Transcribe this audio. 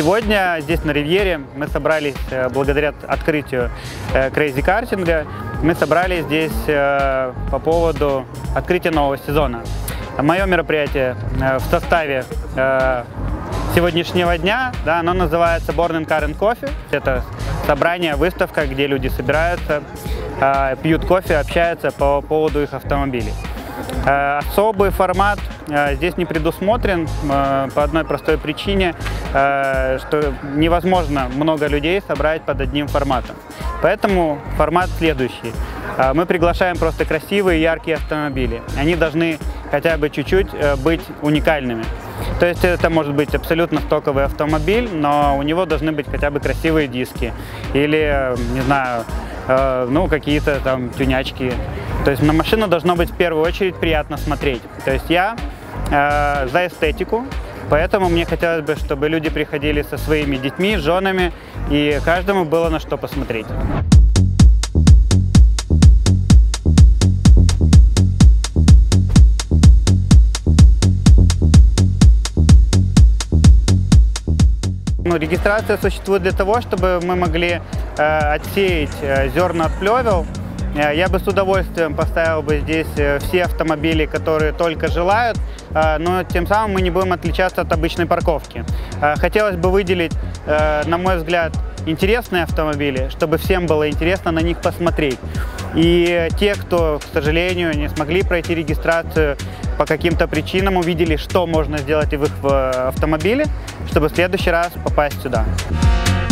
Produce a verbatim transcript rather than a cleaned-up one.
Сегодня здесь на Ривьере мы собрались, благодаря открытию Crazy Karting, мы собрались здесь по поводу открытия нового сезона. Мое мероприятие в составе сегодняшнего дня, да, оно называется Born in Car and Coffee. Это собрание, выставка, где люди собираются, пьют кофе, общаются по поводу их автомобилей. Особый формат здесь не предусмотрен по одной простой причине, что невозможно много людей собрать под одним форматом. Поэтому формат следующий. Мы приглашаем просто красивые, яркие автомобили. Они должны хотя бы чуть-чуть быть уникальными. То есть это может быть абсолютно стоковый автомобиль, но у него должны быть хотя бы красивые диски или, не знаю, ну, какие-то там тюнячки. То есть на машину должно быть в первую очередь приятно смотреть. То есть я э, за эстетику, поэтому мне хотелось бы, чтобы люди приходили со своими детьми, женами, и каждому было на что посмотреть. Ну, регистрация существует для того, чтобы мы могли э, отсеять э, зерна от плевел. Я бы с удовольствием поставил бы здесь все автомобили, которые только желают, но тем самым мы не будем отличаться от обычной парковки. Хотелось бы выделить, на мой взгляд, интересные автомобили, чтобы всем было интересно на них посмотреть. И те, кто, к сожалению, не смогли пройти регистрацию по каким-то причинам, увидели, что можно сделать в их автомобиле, чтобы в следующий раз попасть сюда.